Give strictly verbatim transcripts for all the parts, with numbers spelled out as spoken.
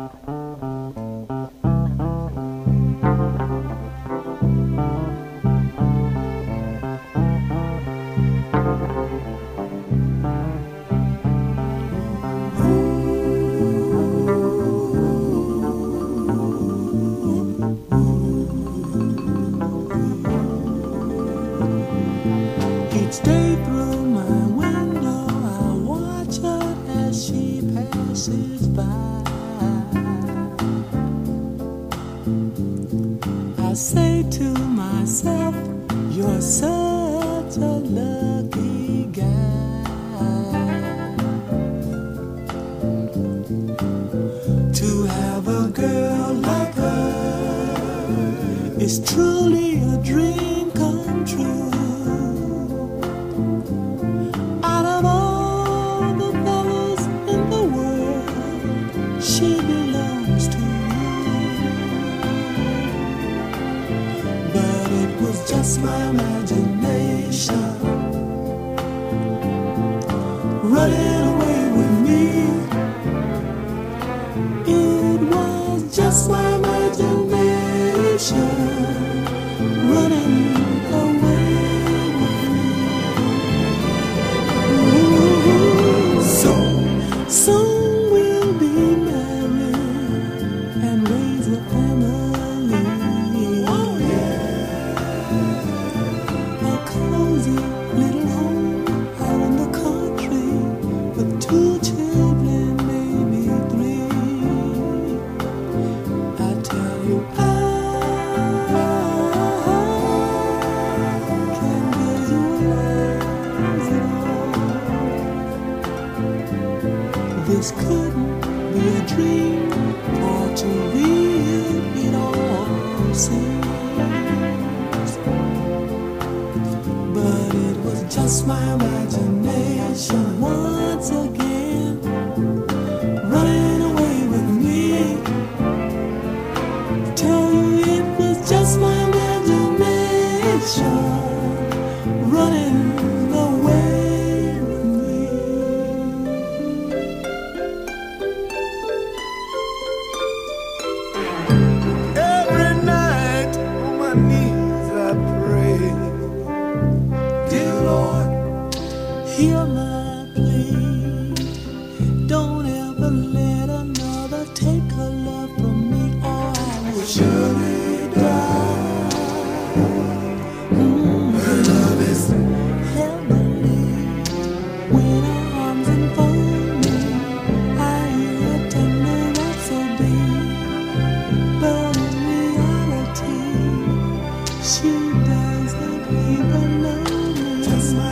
Each day through my window I watch her as she passes by. I say to myself, you're such a lucky guy to have a girl like her. It's truly a dream come true. She belongs to you, but it was just my imagination running away with me. It was just my imagination running away with me. Ooh, so, so this couldn't be a dream, or too real it all seems. But it was just my imagination once again running away with me. Tell you it was just my imagination running away. Hear my plea. Don't ever let another take her love from me, or I will surely die. Mm-hmm. Her love is heavenly. When her arms enfold me, I hear a tender rhapsody. But in reality, she doesn't even know me. Just my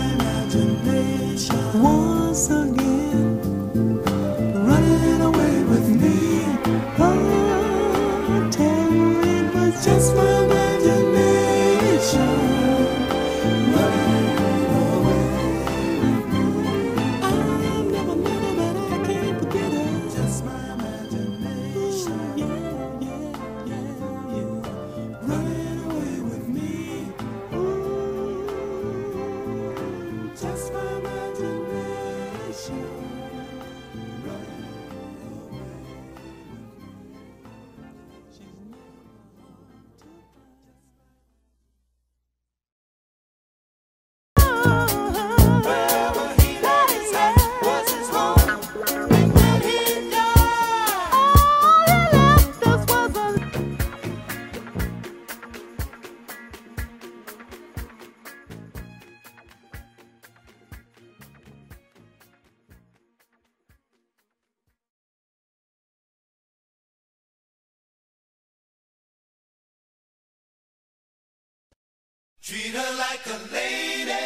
once again running away with me. Oh, I tell you it was just my imagination running away with me. I've never met her, but I can't forget her. Just my imagination. Ooh, yeah, yeah, yeah, yeah. Running away with me. Ooh, just my imagination. Treat her like a lady.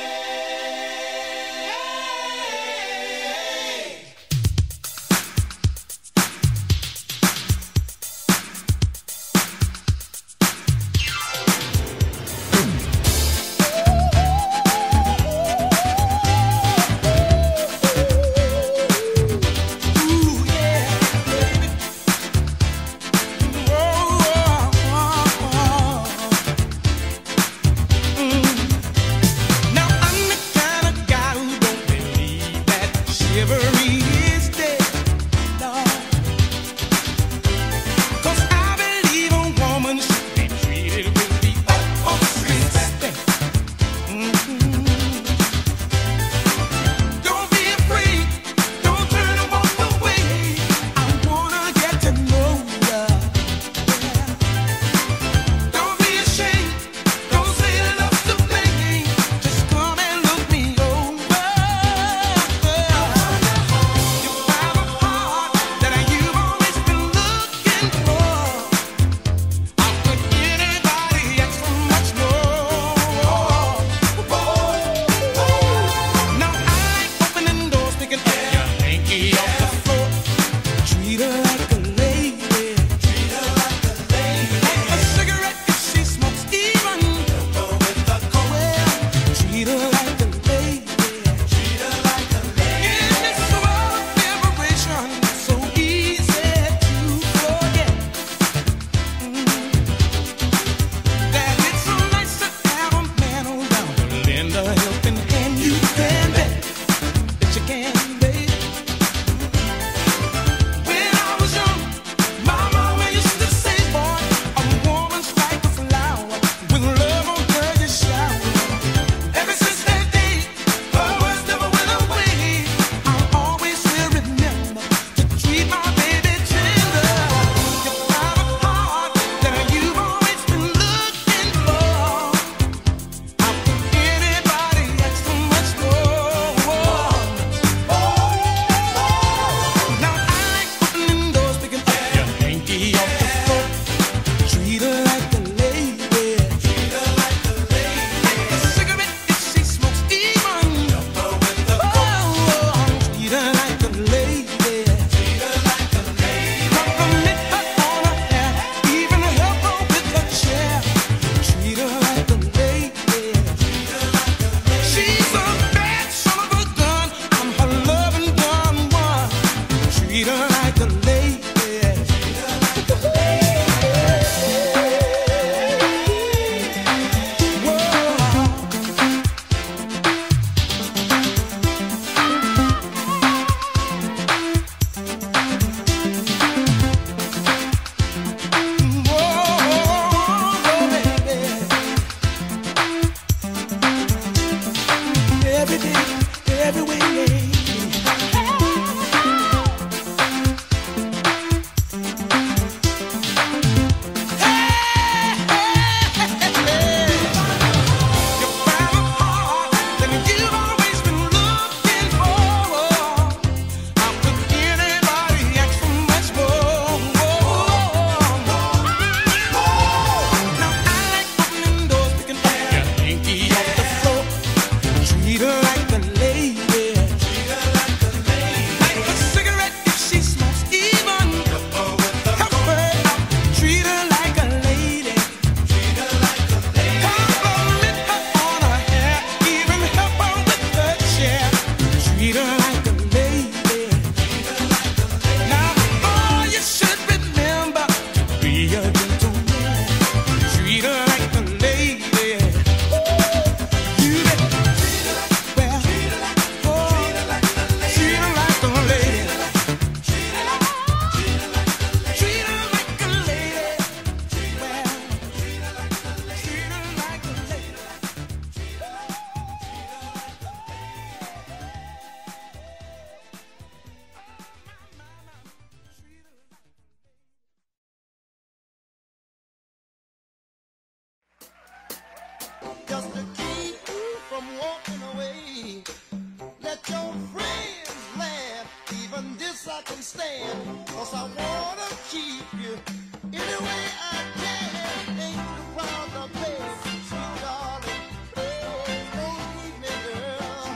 Just to keep you from walking away. Let your friends laugh, even this I can stand. Cause I wanna keep you any way I can. Ain't you proud of me, sweet darling? Please don't leave me, girl.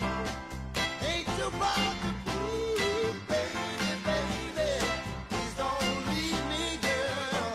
Ain't you proud of me, baby, baby? Please don't leave me, girl.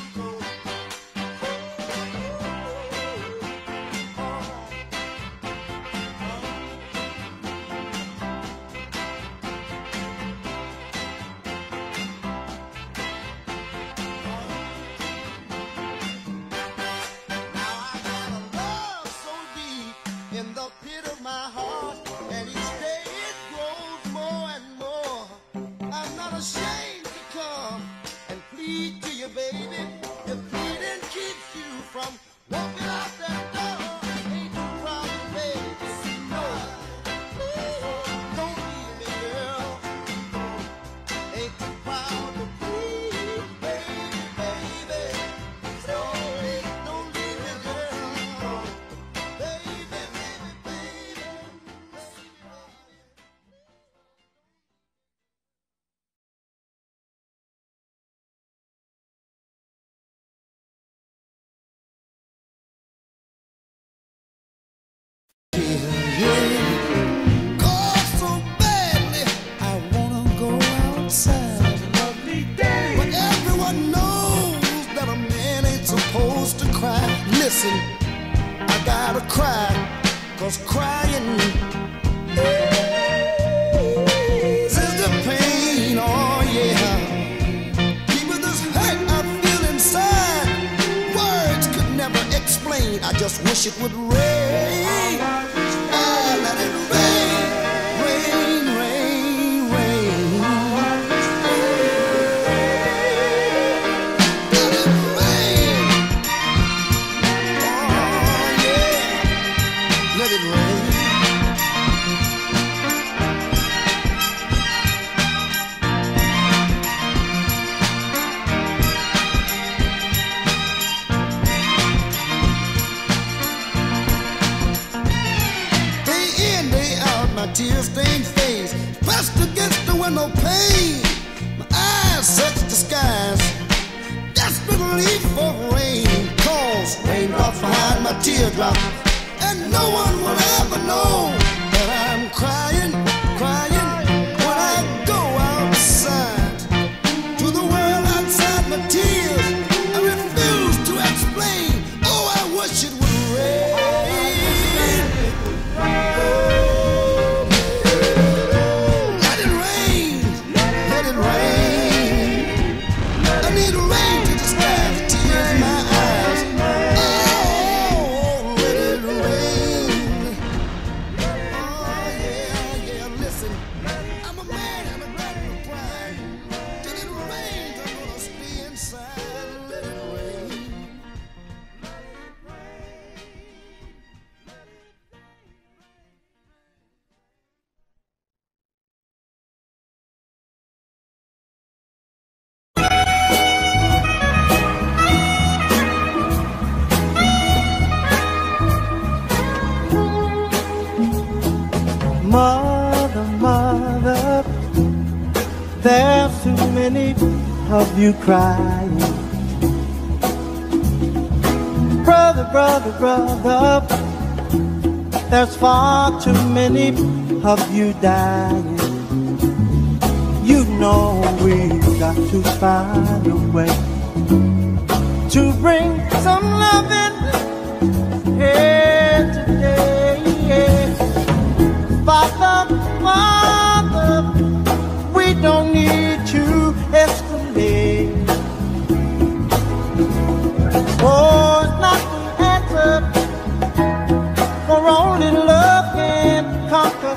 In the pit of my heart, and each day it grows more and more. I'm not ashamed to come and plead to you, baby. Your pleading keeps you from walking out that door. Ain't you proud of me, baby? No, don't leave me, girl. Ain't you proud of me, baby, baby? Don't, don't leave me, girl. Baby, baby, baby. Cause so badly I wanna go outside. But everyone knows that a man ain't supposed to cry. Listen, I gotta cry, cause crying eases the pain, oh yeah. Even this hurt I feel inside, words could never explain. I just wish it would rain. Ah, let it rain, rain, rain, rain. Let it rain. Oh yeah, let it rain. Day in, day out, my tear-stained face pressed against the window pane. My eyes search the skies, desperately for rain. Cause raindrops behind my teardrop, and no one will ever know that I'm crying, crying when I go outside. To the world outside my tears, I refuse to explain. Oh, I wish it would rain. Let it rain, let it many of you crying. Brother, brother, brother, there's far too many of you dying. You know we've got to find a way to bring some loving here today. Father, Father, we don't need to escalate. Oh, it's not the answer, for only love can conquer.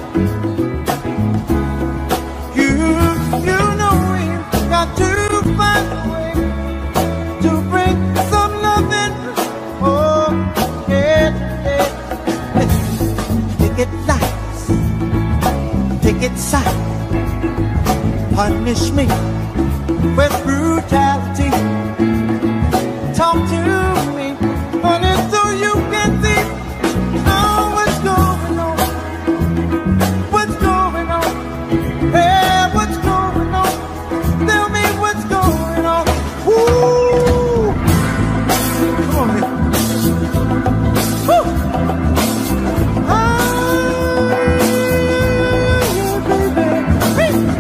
You, you know we've got to find a way to bring some loving. Oh, yeah, yeah. Take it nice, take it soft. Punish me with brutality. Talk to me, honey, so you can see oh, what's going on. What's going on? Hey, what's going on? Tell me what's going on. Woo! Come on, man. Woo! Ah, yeah, baby. Hey.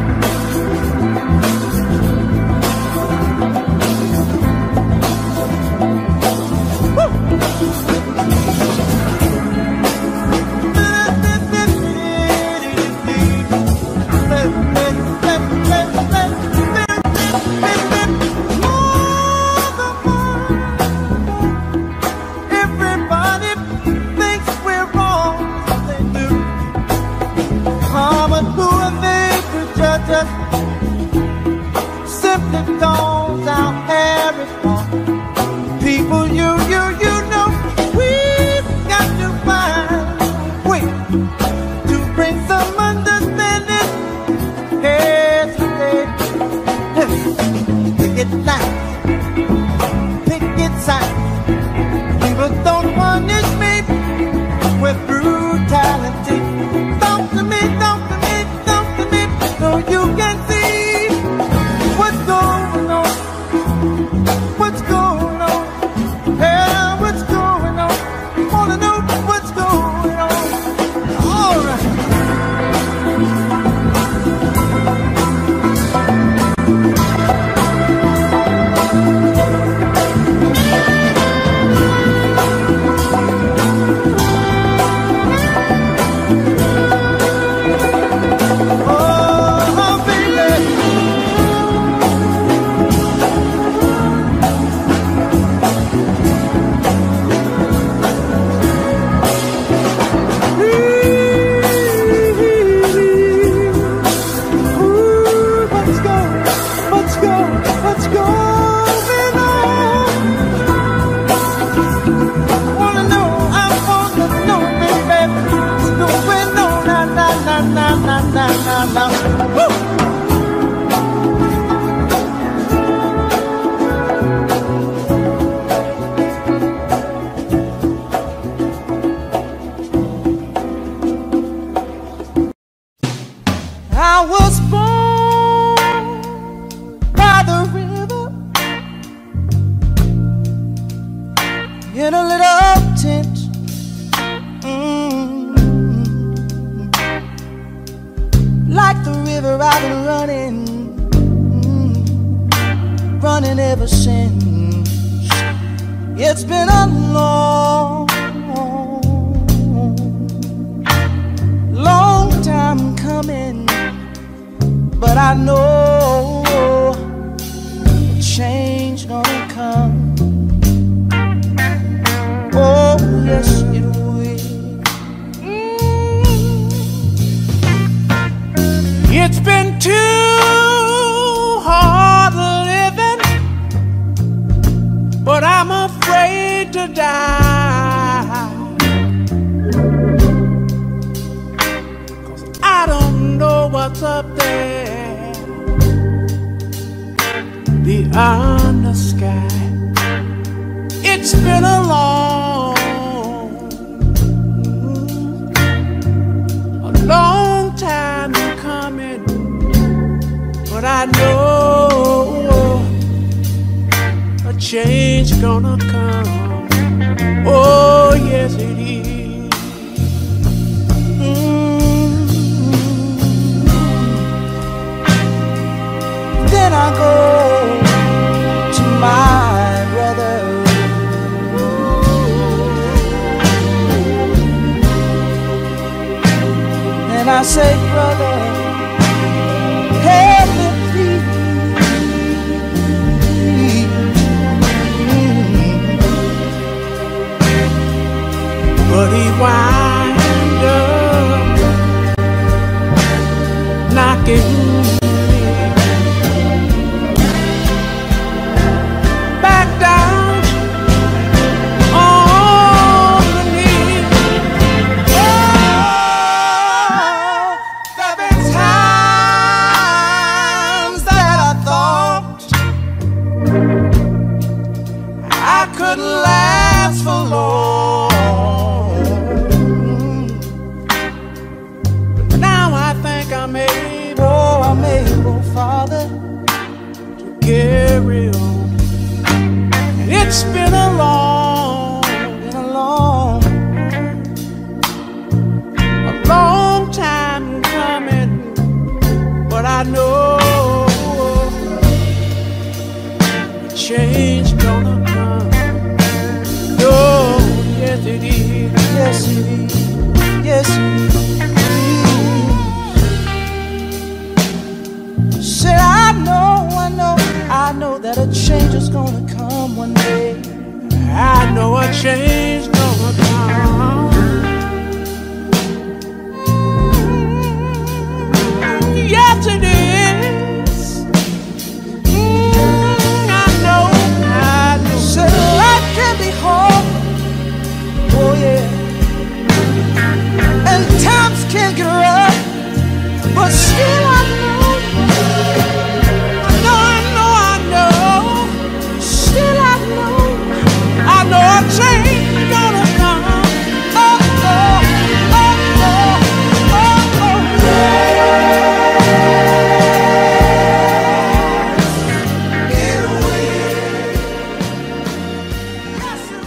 Simply calls out every fault. People, you, you, you know, we've got to find a way to bring some understanding. Yes, yes. Pick it nice, pick it sound. People don't punish me with brutality. Talk to me, talk to me, talk to me, so you can see. What's going on? What's going on? Yeah, what's going on? Wanna know what's going on? All right. I was born by the river in a little tent. Mm-hmm. Like the river I've been running, mm-hmm. running ever since. It's been a long, long time coming. But I know a change gonna come. Oh, yes, it will. Mm. It's been too hard living, but I'm afraid to die. 'Cause I don't know what's up there beyond the sky. It's been a long, a long time coming, but I know change gonna come. Oh, yes, it is. Mm-hmm. Then I go to my brother. And I say, brother, help me please. But he wind up knocking me back down on the knee. Oh, there've been times that I thought I couldn't last for long. I'm able, I'm able, Father, to carry on. And it's been a long, been a long, a long time coming, but I know change gonna come. Oh, yes it is, yes it is, yes it is. Said I know, I know, I know that a change is gonna come one day. I know a change gonna come. Mm, yes it is. Mm, I know, I know. Said life can be hard. Oh yeah. And times can get rough, but still I know. Change gonna come. Oh, oh, oh, oh, oh, oh. Get away. Yes, it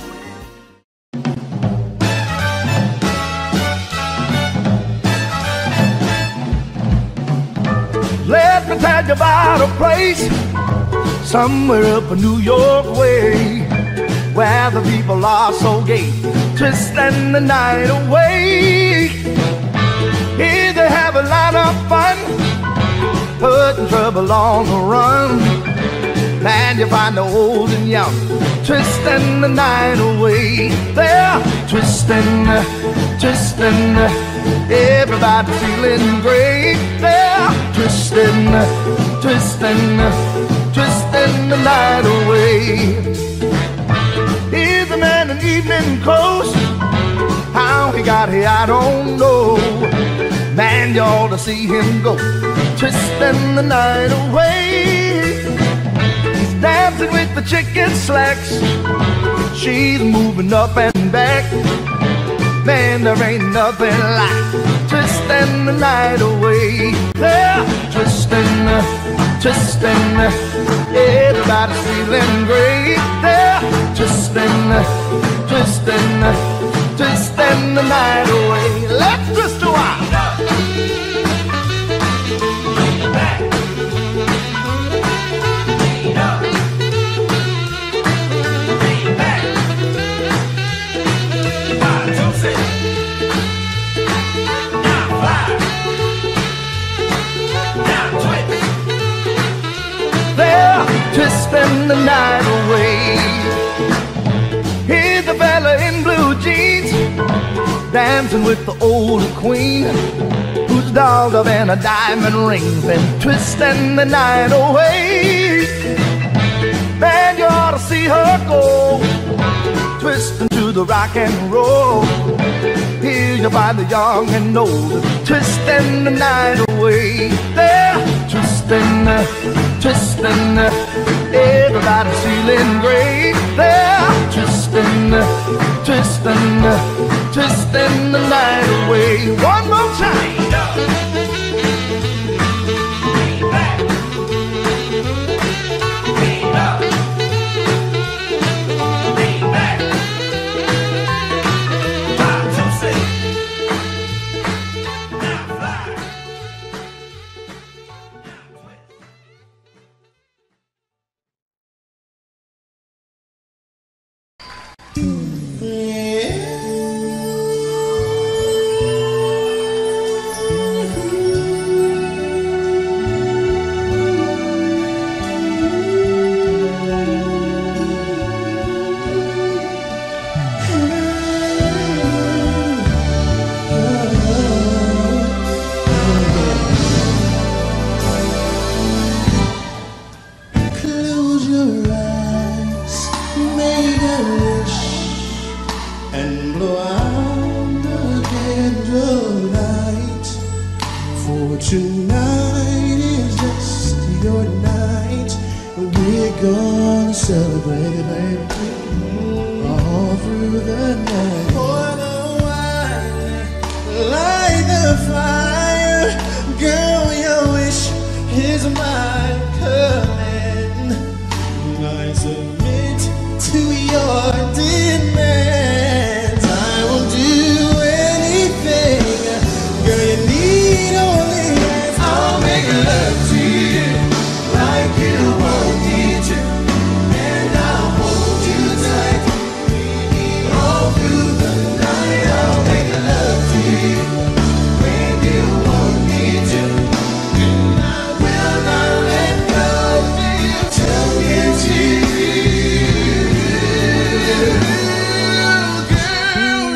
will. Let me tell you about a place somewhere up in New York way, where the people are so gay, twisting the night away. Here they have a lot of fun, putting trouble on the run. And you find the old and young, twisting the night away. They're twisting, twisting, everybody feeling great. They're twisting, twisting, twisting the night away. Here's a man in evening clothes. How he got here, I don't know. Man, you ought to see him go, twisting the night away. He's dancing with the chick in slacks. She's moving up and back. Man, there ain't nothing like twisting the night away. They're twisting, twisting, everybody's feeling great. They're twisting, twisting, twisting the night away. Let's twist a while. Twisting the night away. Here's a fella in blue jeans, dancing with the older queen, who's dolled up in a diamond ring, and twisting the night away. Man, you ought to see her go, twisting to the rock and roll. Here you find the young and old, twisting the night away. They're twisting, twisting, everybody's feeling great. They're twisting, twisting, twisting the night away. One more time. Close your eyes, make a wish, and blow out the candlelight. For tonight is just your night. We're gonna celebrate it, baby, all through the night. Pour the wine, light the fire, girl, your wish is my command. I submit to your demands. I will do anything, girl, you need only ask. I'll make love to you like you want me to, and I'll hold you tight all through the night. I'll make love to you when you want me to, and I will not let go till you to girl,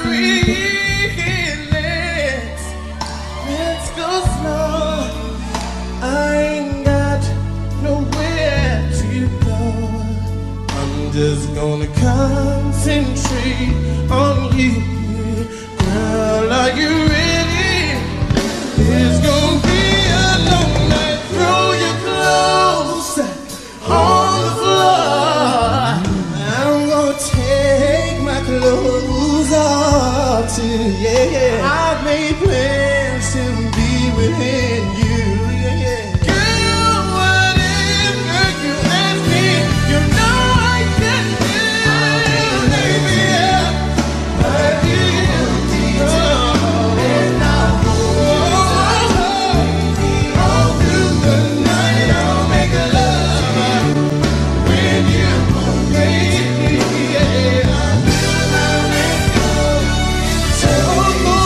relax. Let's go slow. I ain't got nowhere to go. I'm just gonna concentrate on you. Girl, are you ready? It's gonna be a long night. Throw your clothes on the floor. I'm gonna take my clothes off too, yeah. I've made plans to be within you, yeah, yeah. Girl, whatever you ask me, you know I can do, baby, yeah. I will do, and I'll hold you all through the night. I'll make love when you want me, yeah. I will not let go till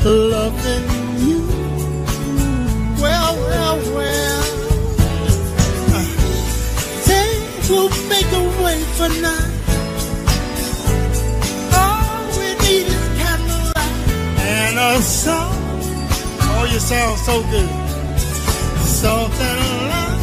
loving you. Well, well, well. Things will make a way for now. All we need is candlelight and a song. Oh, you sound so good. Soft and alive.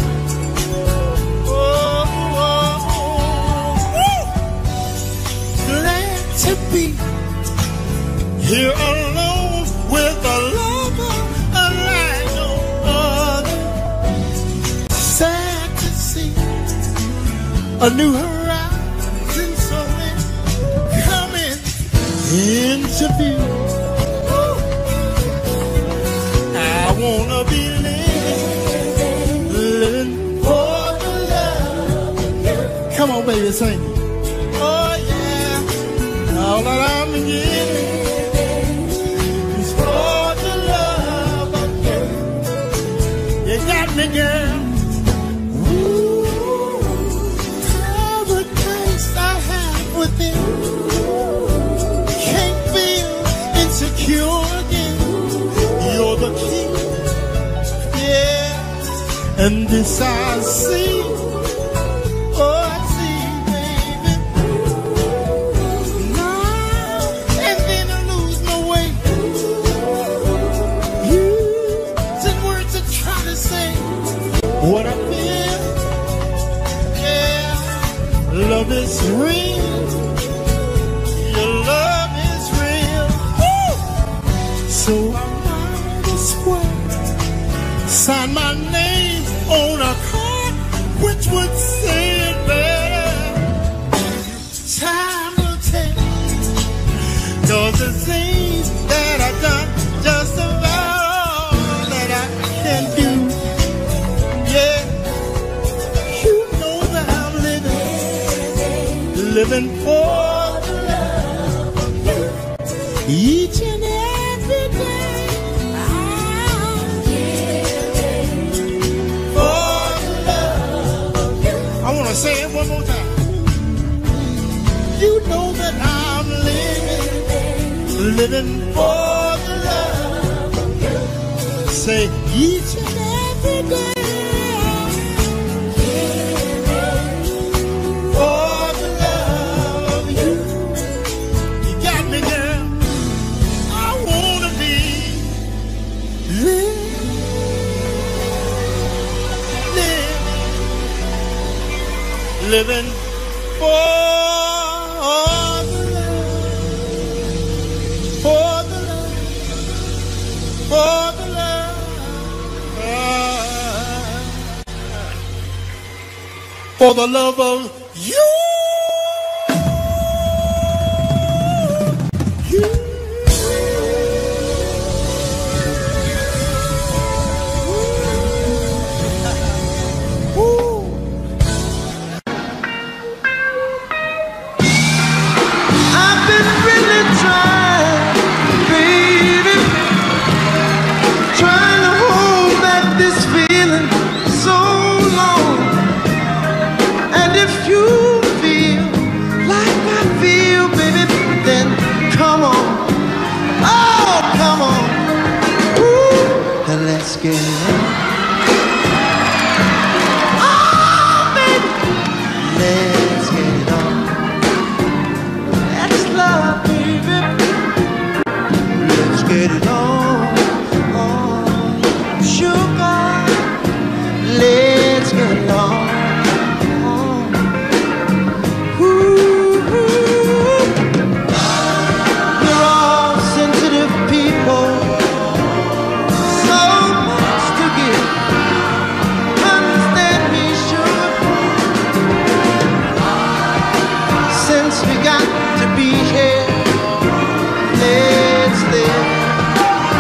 Oh, oh, oh. Woo! Glad to be here alone with a lover unlike no other. Sad to see a new horizon slowly coming into view. I wanna be living, living for the love of you. Come on, baby, sing. Oh yeah, all that I'm getting is for the love of you. You got me, girl. Ooh, all the taste I have within. Can't feel insecure again. You're the key. And this I see, oh I see, baby. Now and then I lose my way. Using words to try to say what I feel. Yeah, love is real. Your love is real. Woo! So I might as well sign my name on a card which would say it better. Time will tell, cause the things that I've done just about all that I can do. Yeah, you know that I'm living, living for the love of you. Each and every day say it one more time. You know that I'm living, living for the love of you. Say each and every day. For the love of you. You got me, girl. I wanna be living. Living for the love, for the love, for the love, for the love of you. Let's get it on. Oh, baby. Let's get it on. That's love, baby. Let's get it on. Oh, sugar. Let's get it on. Oh. Ooh, ooh. You're all sensitive people. We got to be here. Let's live.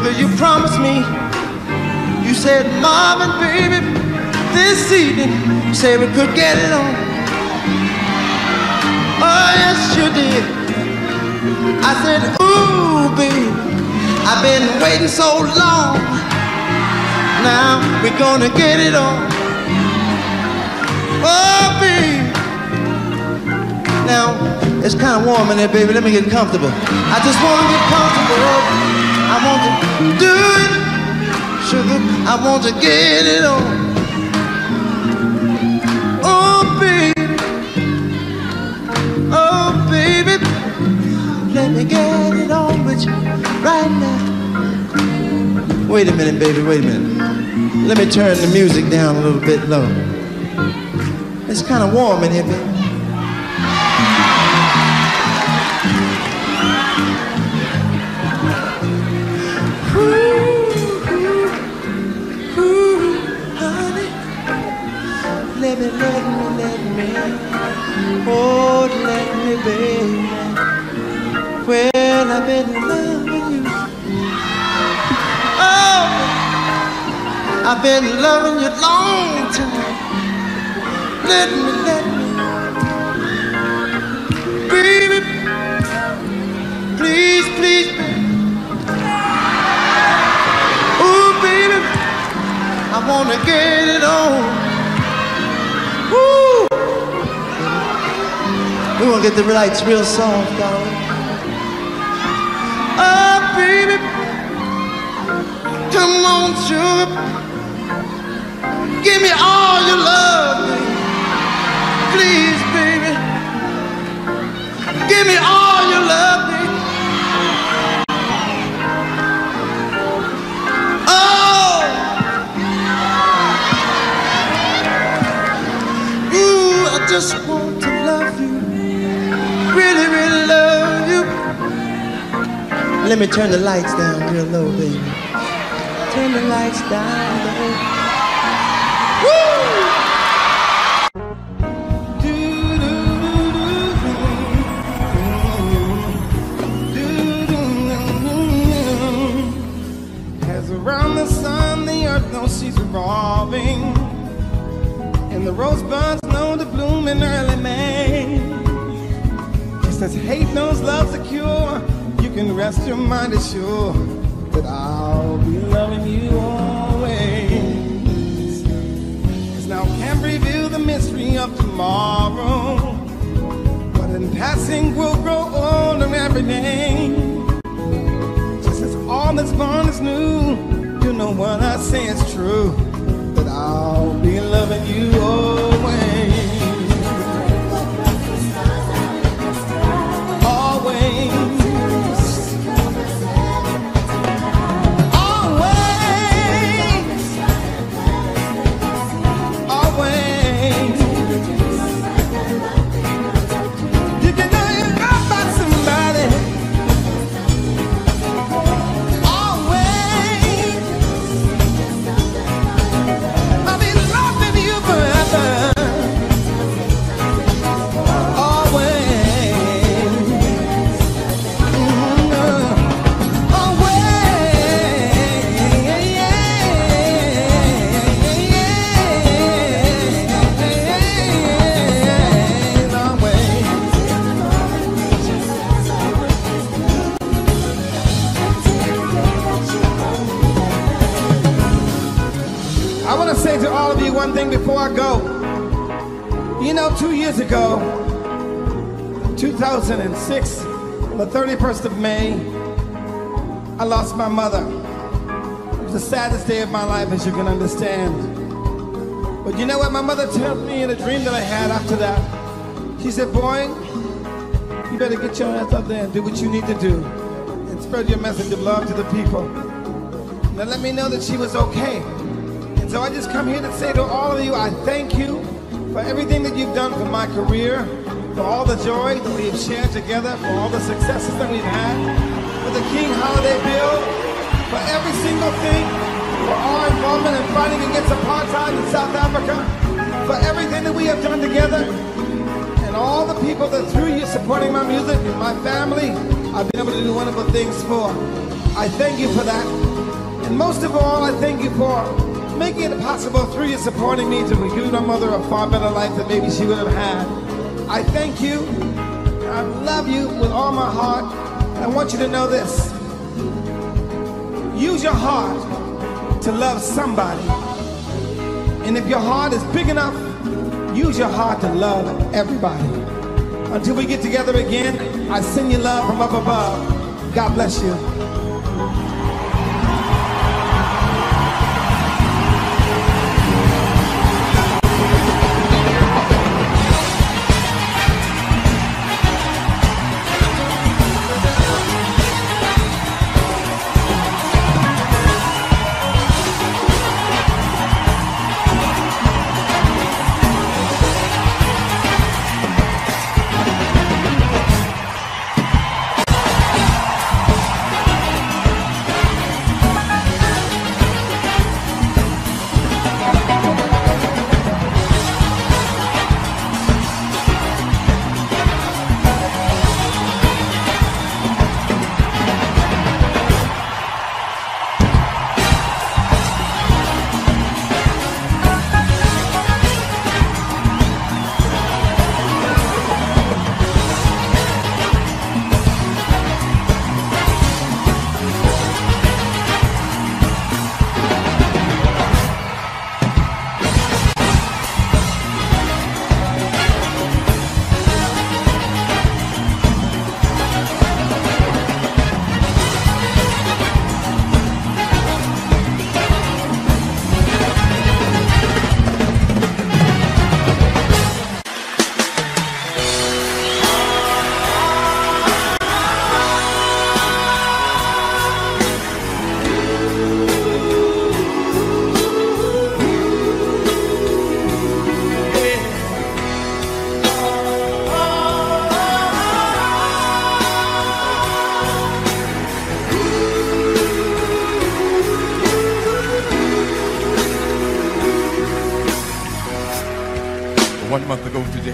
remember you promised me. You said, Marvin, baby, this evening, you said we could get it on. Oh, yes, you did. I said, ooh, baby, I've been waiting so long. Now we're gonna get it on. Oh, baby. Now, it's kind of warm in there, baby. Let me get comfortable. I just want to get comfortable. I want to do it, sugar. I want to get it on. Oh, baby. Oh, baby. Let me get it on with you right now. Wait a minute, baby. Wait a minute. Let me turn the music down a little bit low. It's kind of warm in here, baby. Let me, let me, let me, oh, let me, baby. Well, I've been loving you. Oh, I've been loving you long time. Let me, let me, baby. Please, please, baby. Oh, baby, I wanna get it on. Woo! We want to get the lights real soft, darling. Oh, baby, come on, sugar. Give me all your love, baby. Please, baby. Give me all your love, baby. Oh! Ooh, I just want to love you. Really, really love you. Let me turn the lights down real low, baby. Turn the lights down, baby. Woo! As around the sun, the earth knows she's revolving, and the rosebuds know to bloom in early May. Just as hate knows love's a cure, you can rest your mind assured that I'll be loving you always. Cause now can't reveal the mystery of tomorrow, but in passing we'll grow older every day. Just as all that's born is new, you know what I say is true, that I'll be loving you always. One thing before I go. You know, two years ago, two thousand six, on the thirty-first of May, I lost my mother. It was the saddest day of my life, as you can understand. But you know what my mother told me in a dream that I had after that? She said, boy, you better get your ass up there and do what you need to do and spread your message of love to the people. Now let me know that she was okay. So I just come here to say to all of you, I thank you for everything that you've done for my career, for all the joy that we've shared together, for all the successes that we've had, for the King Holiday Bill, for every single thing, for our involvement in fighting against apartheid in South Africa, for everything that we have done together, and all the people that through you supporting my music and my family, I've been able to do wonderful things for. I thank you for that. And most of all, I thank you for making it possible through your supporting me to give my mother a far better life than maybe she would have had. I thank you. I love you with all my heart. And I want you to know this. Use your heart to love somebody. And if your heart is big enough, use your heart to love everybody. Until we get together again, I send you love from up above. God bless you. One month ago today,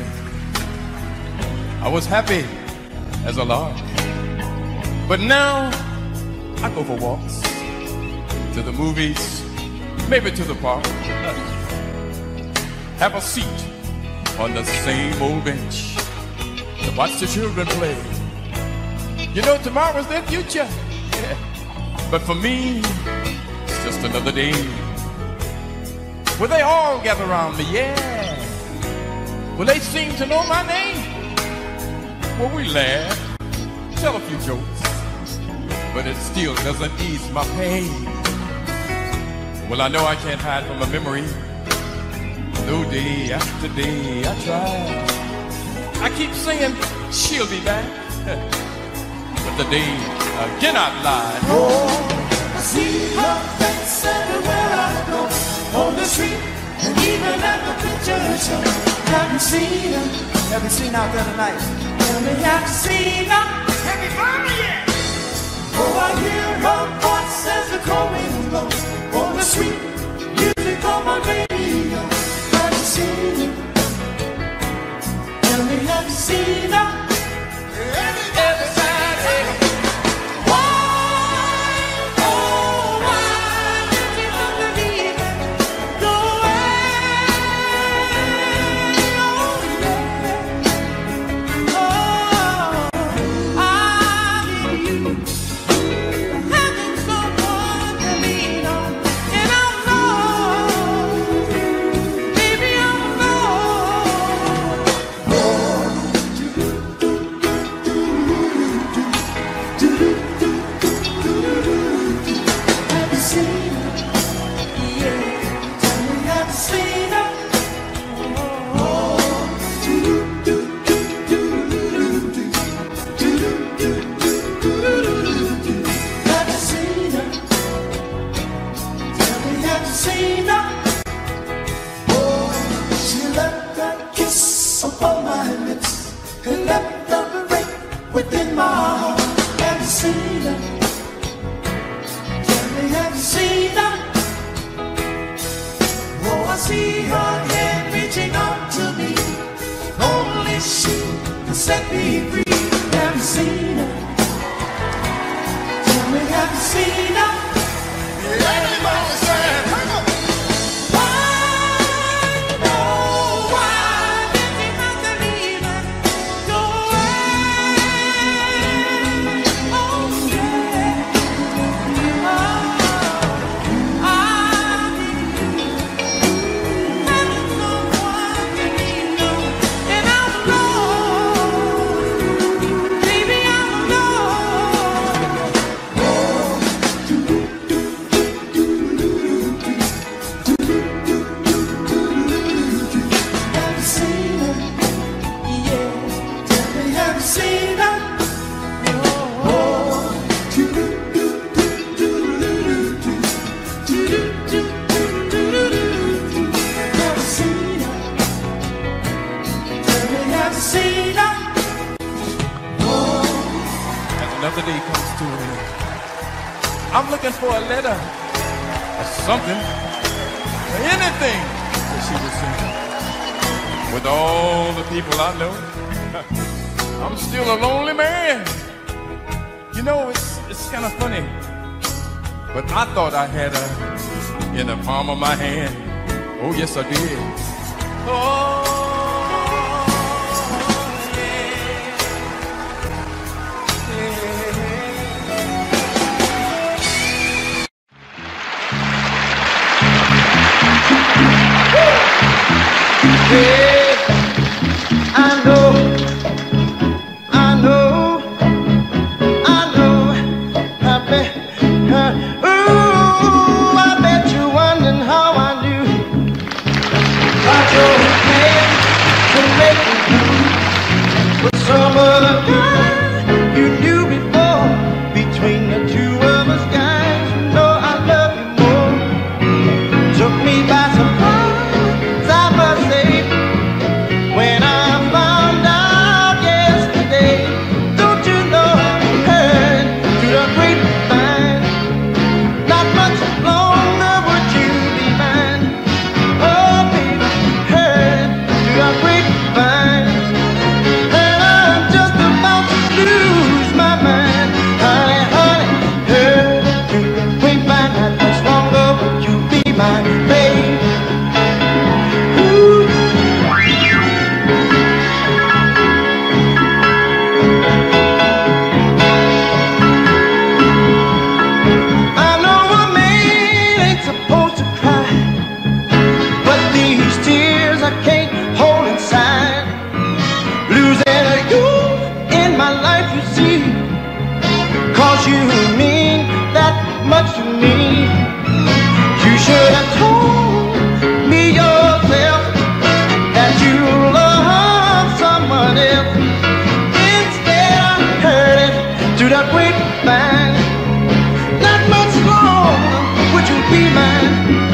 I was happy as a lark. But now, I go for walks, to the movies, maybe to the park. Have a seat on the same old bench to watch the children play. You know, tomorrow's their future. Yeah. But for me, it's just another day. Will they all gather around me? Yeah. Will they seem to know my name? Well, we laugh, tell a few jokes, but it still doesn't ease my pain. Well, I know I can't hide from a memory. Though day after day I try. I keep saying she'll be back, but the day I cannot lie. Oh, I see her face everywhere I go, on the street and even at the picture show. Have you seen her? Have you seen her out there tonight? Tell me, have you seen her? Have you found her yet? Oh, I hear her voice as the going low on the sweet music on my radio. Have you seen her? Tell me, have you seen her? Everybody. Another day comes to an end. I'm looking for a letter or something, or anything that she would send. With all the people I know, I'm still a lonely man. You know, it's it's kind of funny, but I thought I had her in the palm of my hand. Oh, yes, I did. Oh. Yeah, I know, I know, I know, I bet, uh, ooh, I bet you're wondering how I knew I drove a man to make me blue with some other guy you knew before. Between the two of us guys, you know I love you more. Took me by surprise, I must say. When I found out yesterday, don't you know I heard through the grapevine, not much longer would you be mine. Oh baby, heard through the grapevine, and I'm just about to lose my mind. Honey, honey, heard through the grapevine, not much longer would you be mine, baby. I can't hold inside, losing you in my life, you see, cause you mean that much to me. You should have told me yourself that you love someone else. Instead I heard it through the grapevine, not much longer would you be mine.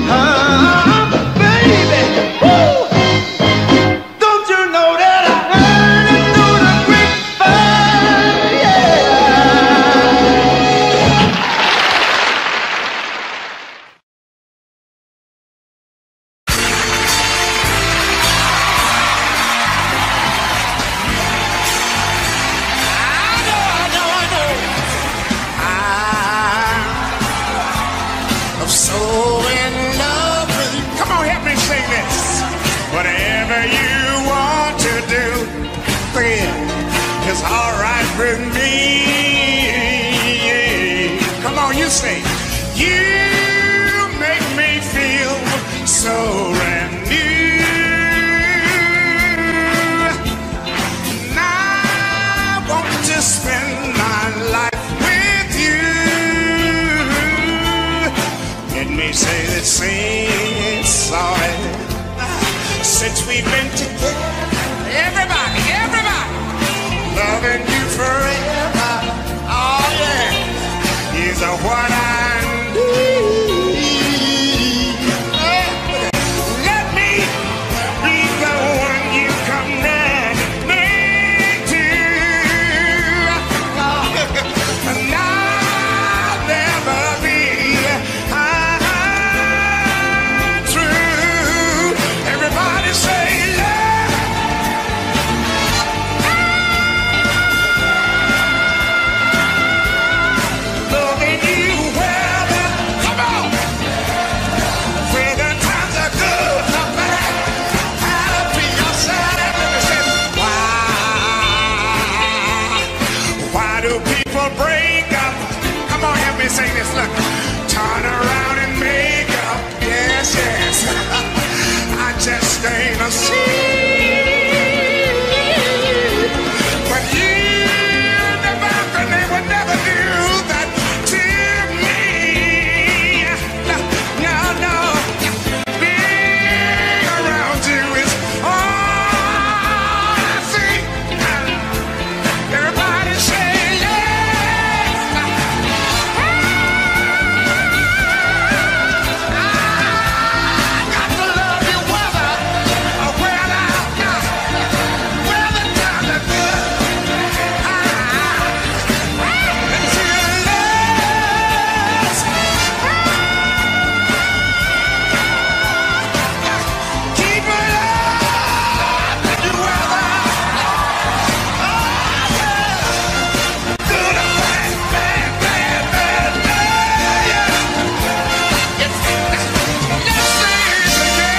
Don't you know that I whatever you want to do, then it's all right with me. Come on, you say, you make me feel so brand new. And I want to spend my life with you. Let me say that same sorry. Since we've been together, everybody, everybody, loving you forever. Oh yeah, is what I need. Let me be the one you come running to. And I'll never be untrue. Everybody say love. Loving you well, come on. Where the times are good, the bad, I'll be your side. Let me say, why? Why do people break up? Come on, help me sing this. Look, turn around and make up. Yes, yes. I just ain't a seed. But you never, they would never do that to me. No, no, no. Being around you is all I see. Everybody say yes. I got to love you whether or well out now. Whether times are good. Let me see your lips. Keep it up. You weather. Good or bad, bad, bad, bad, bad, yeah. It's, let's sing together.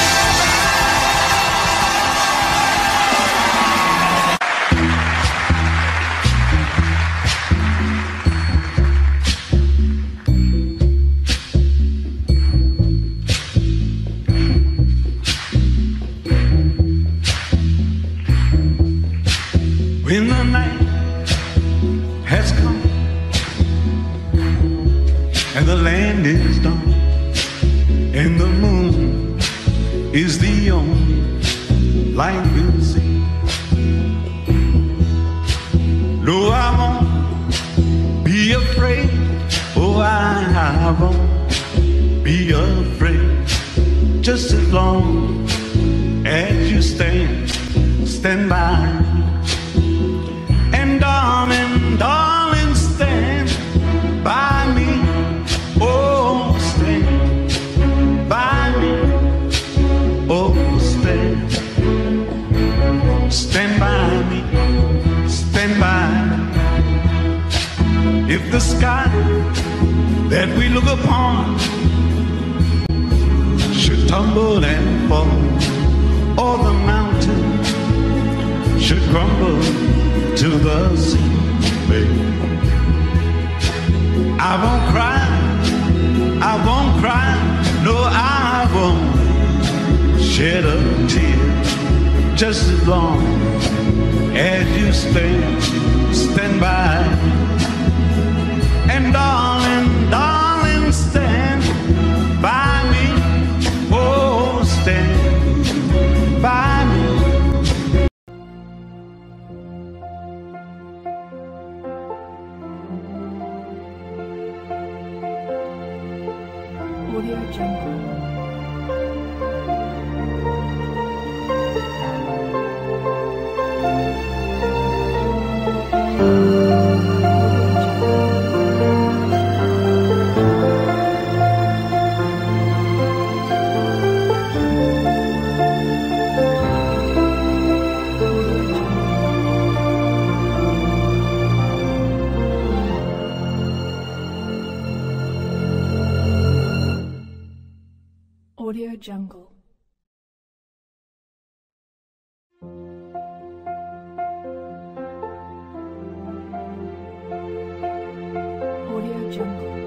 When the night has come and the land is dark and the moon is the only light we'll see. No, I won't be afraid. Oh, I, I won't be afraid. Just as long as you stand, stand by me. And darling, darling, stand by me. Oh, stand by me. Oh, stand. Stand by me. Stand by me. If the sky that we look upon should tumble and fall, or the mountain should crumble to the sea, baby, I won't cry, I won't cry, no, I won't shed a tear. Just as long as you stand, stand by me. And darling, darling, stand by me. Oh, stand by me. Audio Jungle. Audio Jungle. Jungle.